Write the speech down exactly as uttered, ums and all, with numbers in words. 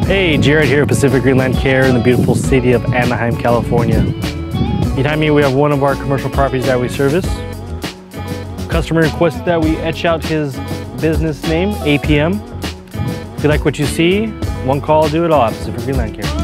Hey, Jared here at Pacific Greenland Care in the beautiful city of Anaheim, California. Behind me we have one of our commercial properties that we service. Customer requested that we etch out his business name, A P M. If you like what you see, one call, do it all at Pacific Greenland Care.